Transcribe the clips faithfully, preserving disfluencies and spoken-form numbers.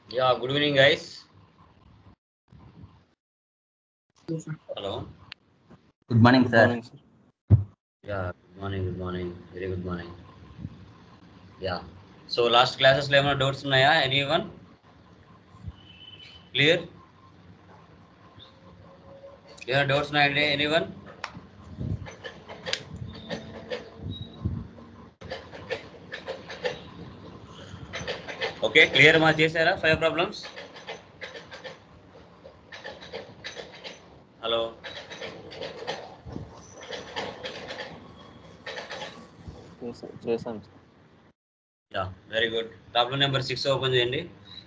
Yeah, good evening, guys. Hello. Good morning, Good sir. morning, sir. Yeah, good morning, good morning. Very good morning. Yeah. So last classes లో ఏమైనా doubts ఉన్నాయా? Anyone? Clear? ఏమైనా doubts ఉన్నాయండి? Anyone? Okay, clear మా చేశారా five problems? Hello. చేశాను చేశాను sir. Yeah, very good. Problem number six open చేయండి.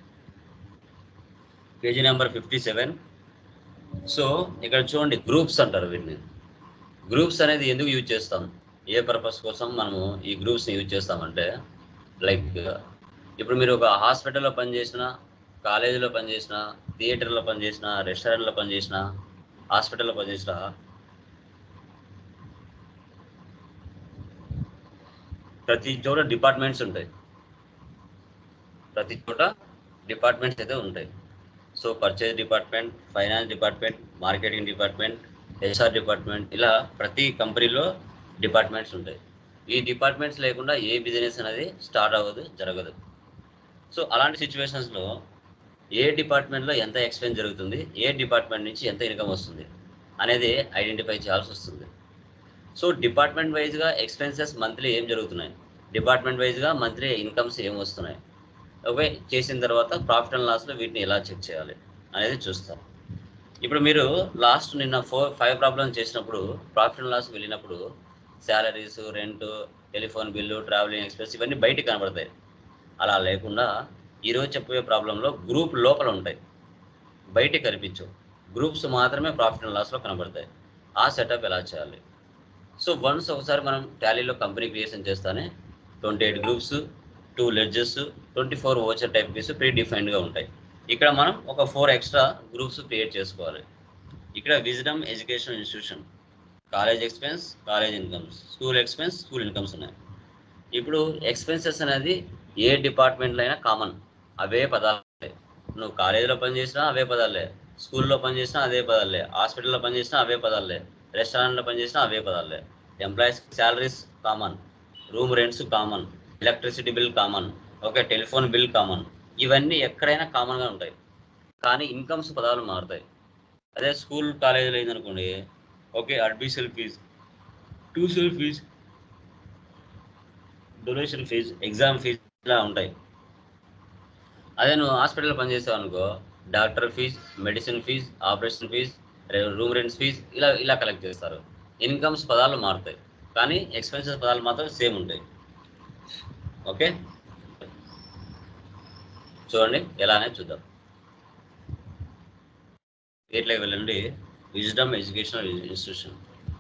Page number fifty seven. So ఇక్కడ చూడండి, గ్రూప్స్ అంటారు వీటిని. గ్రూప్స్ అనేది ఎందుకు యూజ్ చేస్తాం, ఏ పర్పస్ కోసం మనము ఈ గ్రూప్స్ని యూజ్ చేస్తామంటే, లైక్ ఇప్పుడు మీరు ఒక హాస్పిటల్లో పనిచేసిన, కాలేజీలో పనిచేసిన, థియేటర్లో పనిచేసిన, రెస్టారెంట్లో పనిచేసిన, హాస్పిటల్లో పనిచేసిన, ప్రతి చోట డిపార్ట్మెంట్స్ ఉంటాయి. ప్రతి చోట డిపార్ట్మెంట్స్ అయితే ఉంటాయి. So purchase department, finance department, marketing department, HR department, ఇలా ప్రతి కంపెనీలో డిపార్ట్మెంట్స్ ఉంటాయి. ఈ డిపార్ట్మెంట్స్ లేకుండా ఏ బిజినెస్ అనేది స్టార్ట్ అవ్వదు, జరగదు. సో అలాంటి సిచ్యువేషన్స్లో ఏ డిపార్ట్మెంట్లో ఎంత ఎక్స్పెన్స్ జరుగుతుంది, ఏ డిపార్ట్మెంట్ నుంచి ఎంత ఇన్కమ్ వస్తుంది అనేది ఐడెంటిఫై చేయాల్సి వస్తుంది. సో డిపార్ట్మెంట్ వైజ్గా ఎక్స్పెన్సెస్ మంత్లీ ఏం జరుగుతున్నాయి, డిపార్ట్మెంట్ వైజ్గా మంత్లీ ఇన్కమ్స్ ఏం వస్తున్నాయి, ఓకే చేసిన తర్వాత ప్రాఫిట్ అండ్ లాస్లో వీటిని ఎలా చెక్ చేయాలి అనేది చూస్తాం. ఇప్పుడు మీరు లాస్ట్ నిన్న ఫోర్ ఫైవ్ ప్రాబ్లమ్స్ చేసినప్పుడు ప్రాఫిట్ అండ్ లాస్ వెళ్ళినప్పుడు salaries, rent, telephone bill, travelling expense ఇవన్నీ బయటికి కనబడతాయి. అలా లేకుండా ఈరోజు చెప్పే ప్రాబ్లంలో గ్రూప్ లోపల ఉంటాయి, బయటికి కనిపించవు. గ్రూప్స్ మాత్రమే ప్రాఫిట్ అండ్ లాస్లో కనబడతాయి. ఆ సెటప్ ఎలా చేయాలి? సో వన్స్ ఒకసారి మనం టాలీలో కంపెనీ క్రియేషన్ చేస్తానే twenty eight groups, two ledgers, twenty four voucher types ప్రీ డిఫైన్డ్గా ఉంటాయి. ఇక్కడ మనం ఒక ఫోర్ ఎక్స్ట్రా గ్రూప్స్ క్రియేట్ చేసుకోవాలి. ఇక్కడ Wisdom education institution, college expense, college incomes, school expense, school incomes ఉన్నాయి. ఇప్పుడు ఎక్స్పెన్సెస్ అనేది ఏ డిపార్ట్మెంట్లో అయినా కామన్, అవే పదాలే. నువ్వు కాలేజీలో పనిచేసినా అవే పదాలే, స్కూల్లో పనిచేసినా అదే పదాలే, హాస్పిటల్లో పనిచేసినా అవే పదాలే, రెస్టారెంట్లో పనిచేసినా అవే పదాలే. Employees salaries common, room rents common, electricity bill common, okay telephone bill common, ఇవన్నీ ఎక్కడైనా కామన్గా ఉంటాయి. కానీ ఇన్కమ్స్ పదాలు మారుతాయి. అదే స్కూల్ కాలేజీలో అయిందనుకోండి, okay admission fees, tuition fees, donation fees, exam fees ఇలా ఉంటాయి. అదే నువ్వు హాస్పిటల్లో పనిచేసావు అనుకో, doctor fees, medicine fees, operation fees, room rents fees, ఇలా ఇలా కలెక్ట్ చేస్తారు. ఇన్కమ్స్ పదాలు మారుతాయి, కానీ ఎక్స్పెన్సెస్ పదాలు మాత్రం సేమ్ ఉంటాయి. ఓకే చూడండి ఎలా అనేది చూద్దాం. వీటిలోకి వెళ్ళండి, Wisdom educational institution.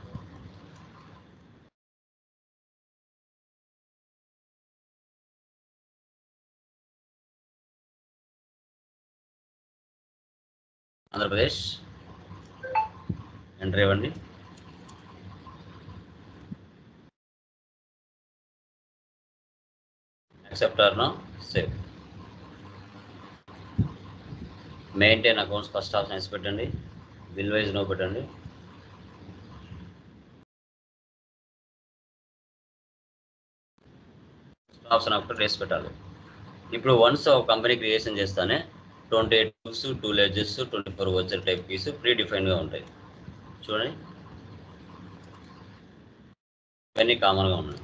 Andhra Pradesh enter ఇవ్వండి. Accept or no save. Maintain accounts first option వేసి పెట్టండి, బిల్ వైజ్ నో పెట్టండి. ఆప్షన్ ఒకటి రేస్ పెట్టాలి. ఇప్పుడు వన్స్ ఒక కంపెనీ క్రియేషన్ చేస్తానే twenty eight books, two ledgers, twenty four voucher types ప్రీ డిఫైన్డ్గా ఉంటాయి. చూడండి ఇవన్నీ కామన్గా ఉన్నాయి.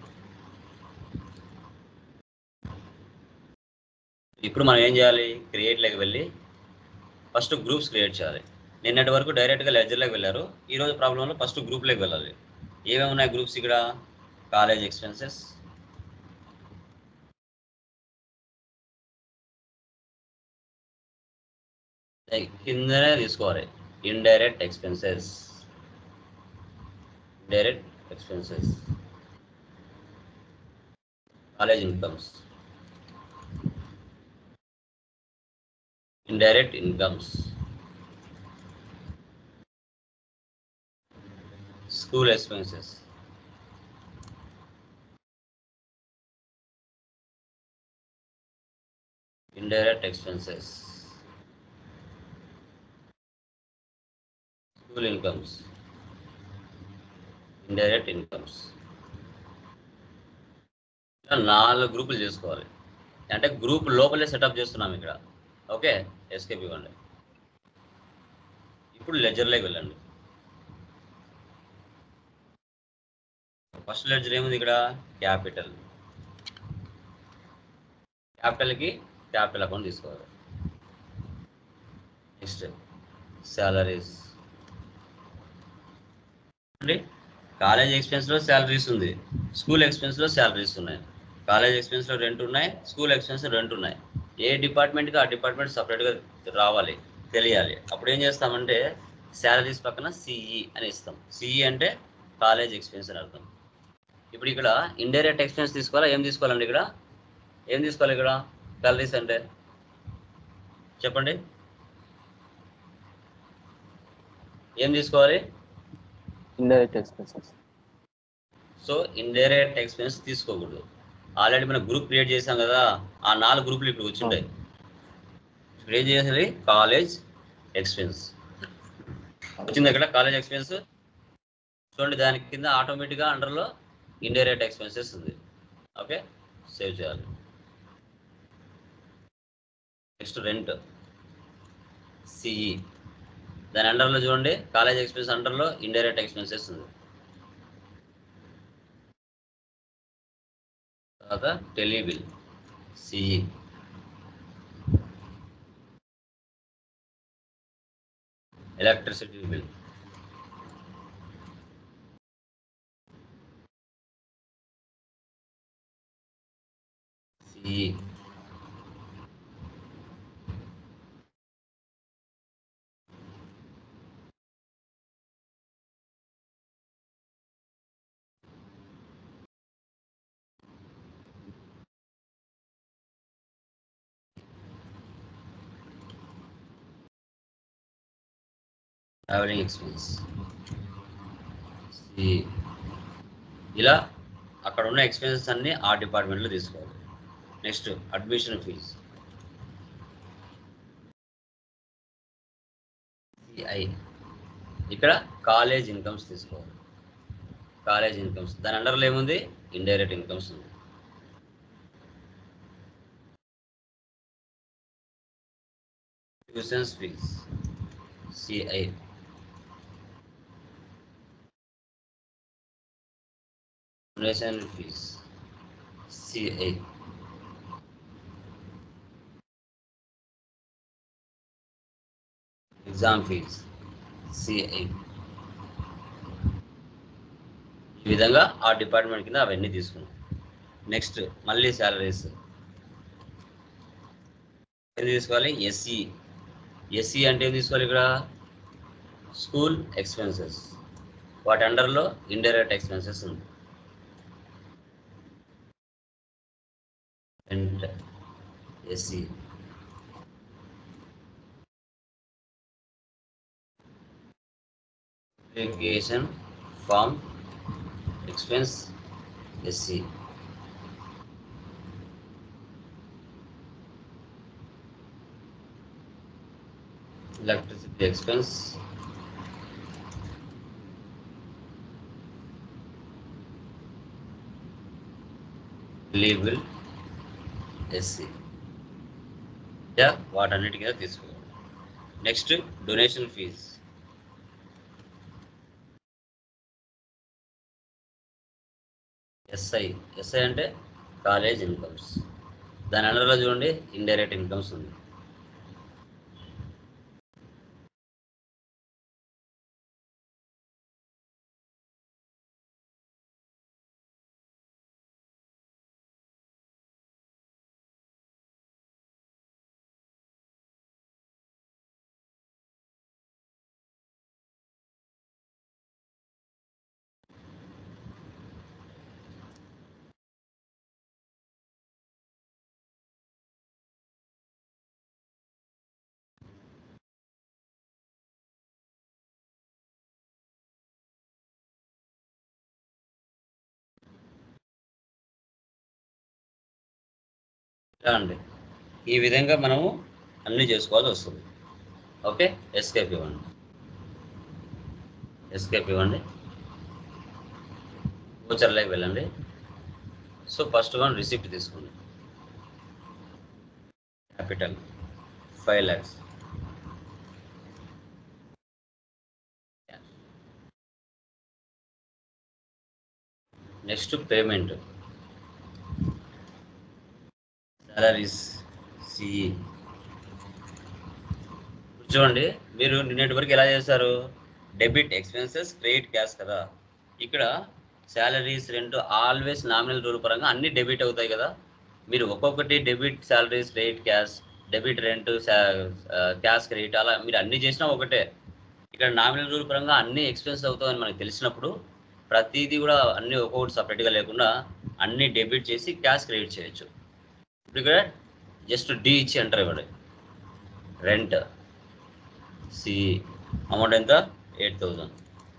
ఇప్పుడు మనం ఏం చేయాలి, క్రియేట్లోకి వెళ్ళి ఫస్ట్ గ్రూప్స్ క్రియేట్ చేయాలి. నిన్నటి వరకు డైరెక్ట్గా లెడ్జర్లోకి వెళ్ళారు, ఈరోజు ప్రాబ్లంలో ఫస్ట్ గ్రూప్లోకి వెళ్ళాలి. ఏమేమి ఉన్నాయి గ్రూప్స్? ఇక్కడ కాలేజ్ ఎక్స్పెన్సెస్, కిందనే తీసుకోవాలి, indirect expenses, direct expenses, college incomes, indirect incomes, school expenses, indirect expenses, school incomes, indirect incomes. నాలుగు గ్రూపులు చేసుకోవాలి. అంటే గ్రూప్ లోపలే సెటప్ చేస్తున్నాం ఇక్కడ. ఓకే, ఎస్కేప్ ఇవ్వండి. ఇప్పుడు లెజర్లోకి వెళ్ళండి. ఫస్ట్ లెడ్జర్ ఏముంది ఇక్కడ? క్యాపిటల్. క్యాపిటల్కి క్యాపిటల్ అకౌంట్ తీసుకోవాలి. Next salaries. అండి కాలేజ్ ఎక్స్పెన్స్లో శాలరీస్ ఉంది, స్కూల్ ఎక్స్పెన్స్లో శాలరీస్ ఉన్నాయి. కాలేజ్ ఎక్స్పెన్స్లో రెంట్ ఉన్నాయి, స్కూల్ ఎక్స్పెన్స్ రెంట్ ఉన్నాయి. ఏ డిపార్ట్మెంట్కి ఆ డిపార్ట్మెంట్ సపరేట్గా రావాలి, తెలియాలి. అప్పుడు ఏం చేస్తామంటే శాలరీస్ పక్కన సిఈ అని ఇస్తాం. సిఈ అంటే కాలేజ్ ఎక్స్పెన్స్ అని అర్థం. ఇప్పుడు ఇక్కడ ఇండైరెక్ట్ ఎక్స్పెన్స్ తీసుకోవాలా, ఏం తీసుకోవాలండి? ఇక్కడ ఏం తీసుకోవాలి? ఇక్కడ శాలరీస్ అంటే చెప్పండి, ఏం తీసుకోవాలి? Indirect expenses. So indirect expense తీసుకోకూడదు. ఆల్రెడీ మనం గ్రూప్ క్రియేట్ చేసాం కదా, ఆ నాలుగు గ్రూపులు ఇప్పుడు వచ్చింటాయి. ఇప్పుడు ఏం చేయాలి? కాలేజ్ ఎక్స్పెన్స్ వచ్చింది ఇక్కడ. కాలేజ్ ఎక్స్పెన్స్ చూడండి, దాని కింద ఆటోమేటిక్గా అండర్లో ఇండైరెక్ట్ ఎక్స్పెన్సెస్ ఉంది. ఓకే, సేవ్ చేయాలి. Next rent, CE. దాని అండర్లో చూడండి కాలేజ్ ఎక్స్పెన్స్ అండర్లో ఇండైరెక్ట్ ఎక్స్పెన్సెస్ ఉంది. తర్వాత tele bill, CE. Electricity bill, CE. Travelling expense, CE. ఇలా అక్కడ ఉన్న ఎక్స్పెన్సెస్ అన్ని ఆ డిపార్ట్మెంట్లో తీసుకోవాలి. Next admission fees, CI. ఇక్కడ కాలేజ్ ఇన్కమ్స్ తీసుకోవాలి. కాలేజ్ ఇన్కమ్స్ దాని అండర్లో ఏముంది? ఇండైరెక్ట్ ఇన్కమ్స్ ఉంది. Tuitions fees, CI. Donation fees, CI. Exam fees, CI. ఈ విధంగా ఆ డిపార్ట్మెంట్ కింద అవన్నీ తీసుకున్నాం. నెక్స్ట్ మళ్ళీ శాలరీస్ ఏం తీసుకోవాలి? ఎస్ఈ. ఎస్ఈ అంటే ఏం తీసుకోవాలి? ఇక్కడ స్కూల్ ఎక్స్పెన్సెస్, వాటి అండర్లో ఇండైరెక్ట్ ఎక్స్పెన్సెస్ ఉంది. And SE. Application form expense, SE. Electricity expense, లీబుల్, ఎస్సీ. వాటన్నిటికీ తీసుకోవాలి. Next donation fees, SI. SI అంటే కాలేజ్ ఇన్కమ్స్. దాని అండర్లో చూడండి ఇండైరెక్ట్ ఇన్కమ్స్ ఉంది. అండి ఈ విధంగా మనము అన్ని చేసుకోవాల్సి వస్తుంది. ఓకే, ఎస్కేప్ ఇవ్వండి. ఎస్కేప్ ఇవ్వండి, ఓచర్లోకి వెళ్ళండి. సో ఫస్ట్ వన్ రిసిప్ట్ తీసుకోండి, capital five lakhs. Next payment, salaries CE. చూడండి, మీరు నిన్నటి వరకు ఎలా చేశారు, డెబిట్ ఎక్స్పెన్సెస్ క్రెడిట్ క్యాష్ కదా. ఇక్కడ salaries rent always nominal rule పరంగా అన్ని డెబిట్ అవుతాయి కదా. మీరు ఒక్కొక్కటి debit salaries credit cash, debit rent cash credit, అలా మీరు అన్ని చేసినా ఒకటే. ఇక్కడ నామినల్ రూల్ పరంగా అన్ని ఎక్స్పెన్స్ అవుతాయని మనకు తెలిసినప్పుడు ప్రతిదీ కూడా అన్ని ఒక్కొక్కటి సపరేట్గా లేకుండా అన్ని డెబిట్ చేసి క్యాష్ క్రెడిట్ చేయొచ్చు. ఇప్పుడు ఇక్కడ జస్ట్ డి ఇచ్చి ఎంటర్ ఇవ్వండి. రెంట్ సి అమౌంట్ ఎంత, ఎయిట్ థౌజండ్.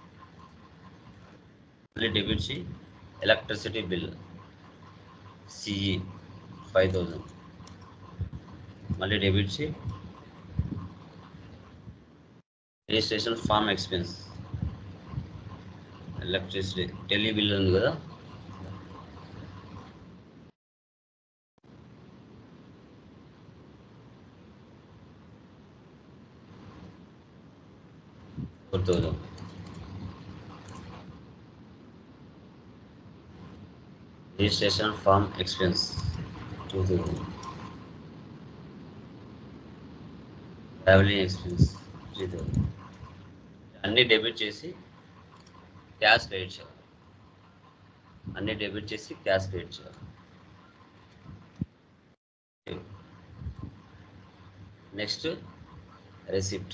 మళ్ళీ debit C electricity bill CE five thousand. మళ్ళీ debit C registration form expense electricity tele bill ఉంది కదా, four thousand. Registration form expense two thousand. Travelling expense three thousand. అన్నీ debit చేసి cash credit చేయాలి. అన్నీ debit చేసి cash credit చేయాలి. Next receipt,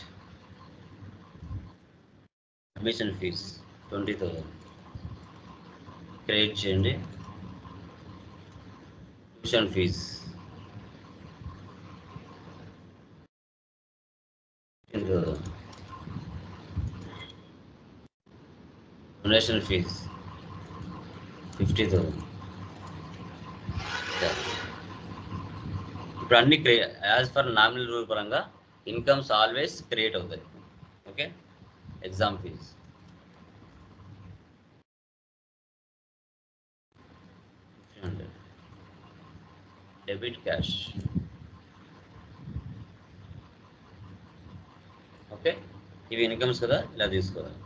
admission fees twenty thousand credit చేయండి. Tuition fees fifteen thousand. Donation fees fifty thousand. ఇప్పుడు అన్ని క్రియ యాజ్ పర్ నామినల్ రూల్ పరంగా ఇన్కమ్స్ ఆల్వేస్ క్రియేట్ అవుతాయి. Okay, exam fees hundred. Debit cash. Okay, ఇవి incomes కదా, ఇలా తీసుకోవాలి.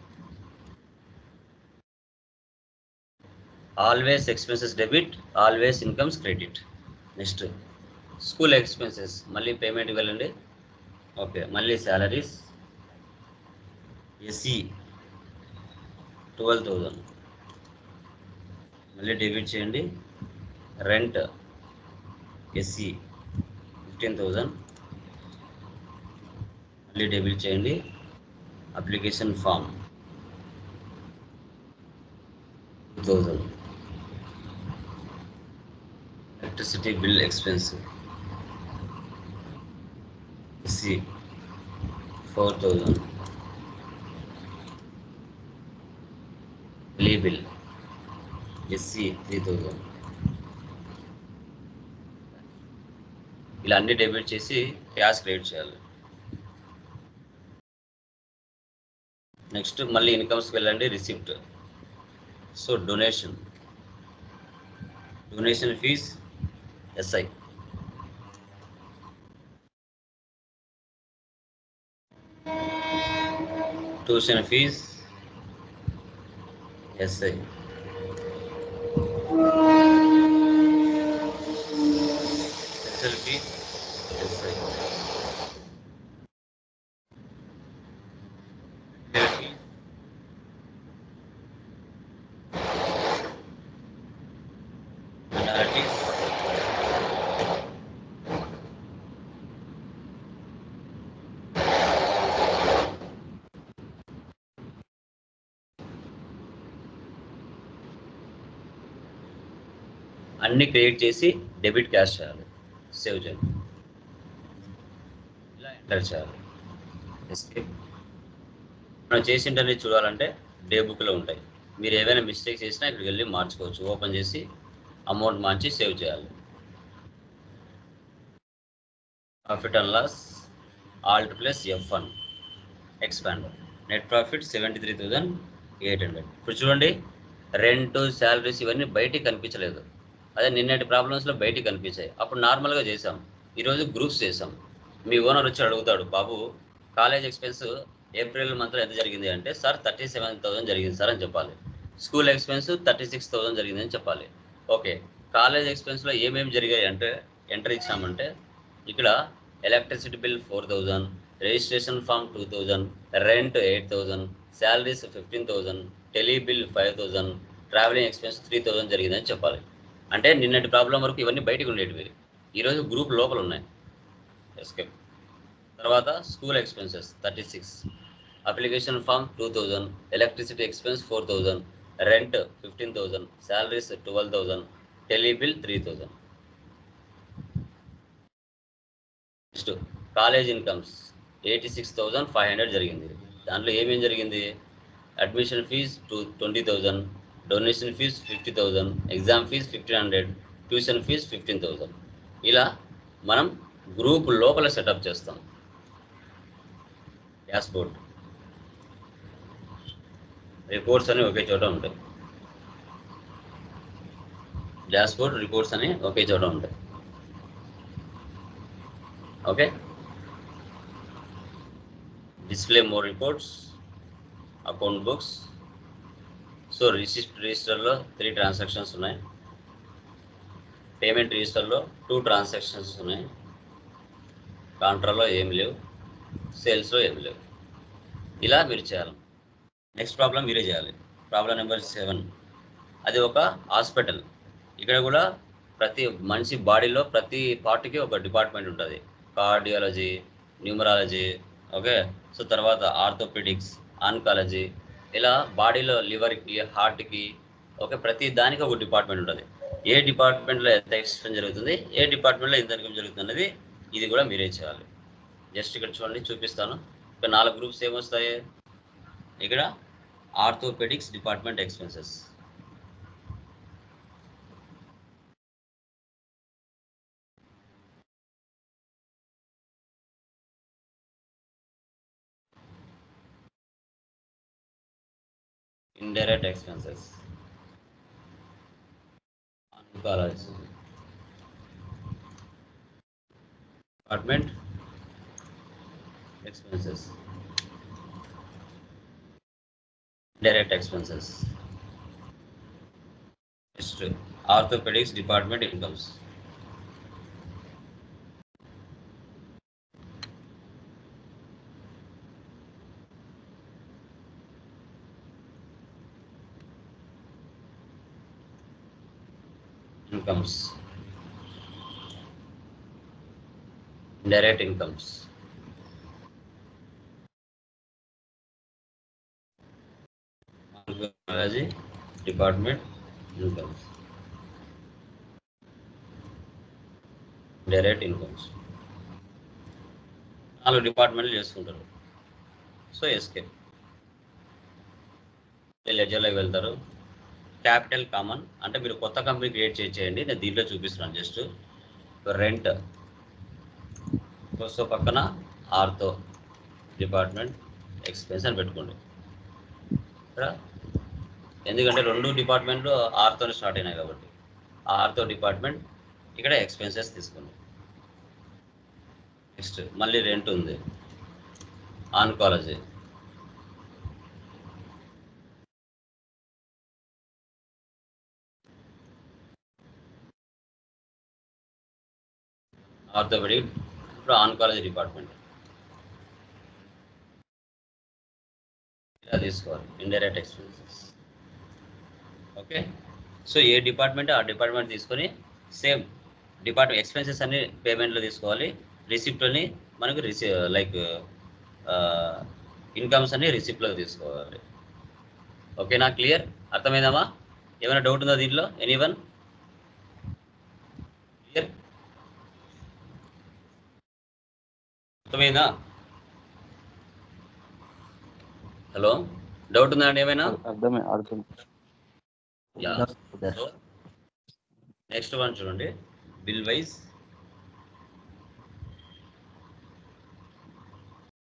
Always expenses debit, always incomes credit. Next school expenses, మళ్ళీ పేమెంట్కి వెళ్ళండి. ఓకే, మళ్ళీ శాలరీస్ ఎస్సీ ట్వెల్వ్ థౌజండ్. మళ్ళీ డెబిట్ చేయండి. Rent SC fifteen thousand. మళ్ళీ డెబిట్ చేయండి. Application form two thousand. Electricity bill expense SC four thousand. Bill bill SC three thousand. ఇలా అన్ని డెబిట్ చేసి క్యాష్ క్రెడిట్ చేయాలి. నెక్స్ట్ మళ్ళీ ఇన్కమ్స్కి వెళ్ళండి. Receipt. So donation, donation fees SI. Tuition fees SI. Special fees SI. అన్ని create చేసి debit cash చేయాలి. సేవ్ చేయాలి. ఇలా ఎంటర్ చేయాలి. ఎస్కేప్. మనం చేసింటనే చూడాలంటే డే బుక్లో ఉంటాయి. మీరు ఏవైనా మిస్టేక్ చేసినా ఇక్కడికి వెళ్ళి మార్చుకోవచ్చు. ఓపెన్ చేసి అమౌంట్ మార్చి సేవ్ చేయాలి. Profit and loss alt plus F one expander. Net profit seventy three thousand eight hundred. ఇప్పుడు చూడండి, రెంట్, శాలరీస్ ఇవన్నీ బయటికి కనిపించలేదు. అదే నిన్నటి ప్రాబ్లమ్స్లో బయటికి కనిపించాయి. అప్పుడు నార్మల్గా చేసాం. ఈరోజు గ్రూప్స్ చేసాం. మీ ఓనర్ వచ్చి అడుగుతాడు, బాబు కాలేజ్ ఎక్స్పెన్స్ ఏప్రిల్ మంత్లో ఎంత జరిగింది అంటే, సార్ థర్టీ సెవెన్ థౌసండ్ జరిగింది సార్ అని చెప్పాలి. School expense thirty six thousand జరిగింది అని చెప్పాలి. ఓకే, కాలేజ్ ఎక్స్పెన్స్లో ఏమేమి జరిగాయి అంటే ఎంటర్ ఇచ్చామంటే, ఇక్కడ electricity bill four thousand, registration form two thousand, rent eight thousand, salaries fifteen thousand, tele bill five thousand, travelling expense three thousand జరిగిందని చెప్పాలి. అంటే నిన్నటి ప్రాబ్లం వరకు ఇవన్నీ బయటకు ఉండేటివి, ఈరోజు గ్రూప్ లోపల ఉన్నాయి. ఎస్కేప్. తర్వాత school expenses thirty six, application form two thousand, electricity expense four thousand, rent fifteen thousand, salaries twelve thousand, tele bill three thousand. Next college incomes eighty six thousand five hundred జరిగింది. దాంట్లో ఏమేమి జరిగింది? Admission fees two twenty thousand, donation fees fifty thousand, exam fees fifteen hundred, tuition fees fifteen thousand. ఇలా మనం group లోపల setup చేస్తాం. Dashboard reports అని ఒకే చోట ఉంటాయి. డాష్బోర్డ్ రిపోర్ట్స్ అని ఒకే చోట ఉంటాయి. Okay, display more reports, account books. So receipt రిజిస్టర్లో త్రీ ట్రాన్సాక్షన్స్ ఉన్నాయి. పేమెంట్ రిజిస్టర్లో టూ ట్రాన్సాక్షన్స్ ఉన్నాయి. కాంట్రాలో ఏమి లేవు, సేల్స్లో ఏమి లేవు. ఇలా మీరు చేయాలి. నెక్స్ట్ ప్రాబ్లం మీరే చేయాలి. ప్రాబ్లం నెంబర్ సెవెన్, అది ఒక హాస్పిటల్. ఇక్కడ కూడా ప్రతి మనిషి బాడీలో ప్రతి పార్ట్కి ఒక డిపార్ట్మెంట్ ఉంటుంది. Cardiology, numerology, okay. సో తర్వాత ఆర్థోపెడిక్స్, ఆన్కాలజీ, ఇలా బాడీలో లివర్కి, హార్ట్కి, ఓకే, ప్రతి దానికి ఒక డిపార్ట్మెంట్ ఉంటుంది. ఏ డిపార్ట్మెంట్లో ఎంత ఎక్స్పెన్స్ జరుగుతుంది, ఏ డిపార్ట్మెంట్లో ఎంత ఇన్కమ్ జరుగుతుంది అనేది ఇది కూడా మీరే చేయాలి. జస్ట్ ఇక్కడ చూడండి, చూపిస్తాను. ఇక్కడ నాలుగు గ్రూప్స్ ఏమొస్తాయి. ఇక్కడ orthopaedics department expenses, indirect expenses, oncology department expenses, indirect expenses. Next, orthopedics department incomes. Incomes, indirect incomes, oncology department incomes, indirect incomes. నాలుగు డిపార్ట్మెంట్లు చేసుకుంటారు. So escape. లెడ్జర్లోకి వెళ్తారు. క్యాపిటల్ కామన్ అంటే మీరు కొత్త కంపెనీ క్రియేట్ చేయండి. నేను దీంట్లో చూపిస్తున్నాను. జస్ట్ రెంట్, సో పక్కన ఆర్థో డిపార్ట్మెంట్ ఎక్స్పెన్స్ అని పెట్టుకోండి. ఎందుకంటే రెండు డిపార్ట్మెంట్లు ఆర్థోని స్టార్ట్ అయినాయి కాబట్టి ఆ ఆర్థో డిపార్ట్మెంట్ ఇక్కడ ఎక్స్పెన్సెస్ తీసుకోండి. నెక్స్ట్ మళ్ళీ రెంట్ ఉంది. ఆన్కాలజీ, ఆర్థోపెడిక్, ఇప్పుడు ఆన్కాలజీ డిపార్ట్మెంట్ ఇలా తీసుకోవాలి. Indirect expenses, okay. సో ఏ డిపార్ట్మెంట్ ఆ డిపార్ట్మెంట్ తీసుకొని సేమ్ డిపార్ట్మెంట్ ఎక్స్పెన్సెస్ అన్ని పేమెంట్లో తీసుకోవాలి. రిసిప్ట్ని మనకు రిసి లైక్ ఇన్కమ్స్ అన్ని రిసిప్ట్లో తీసుకోవాలి. ఓకేనా? క్లియర్? అర్థమైందమ్మా? ఏమైనా డౌట్ ఉందా దీంట్లో? ఎనీవన్? క్లియర్? అర్థమైందా? హలో, డౌట్ ఉందా అండి ఏమైనా? అర్థమే అర్థం. నెక్స్ట్ వన్ చూడండి, బిల్ వైజ్